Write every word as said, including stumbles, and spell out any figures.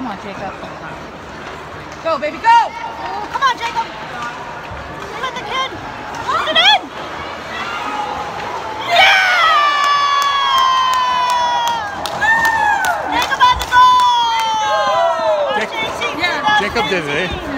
Come on, Jacob. Go, baby, go! Oh, come on, Jacob. Let the kid. Put it in. Yeah! Jacob on the goal! Jacob, yeah. Jacob did it, eh?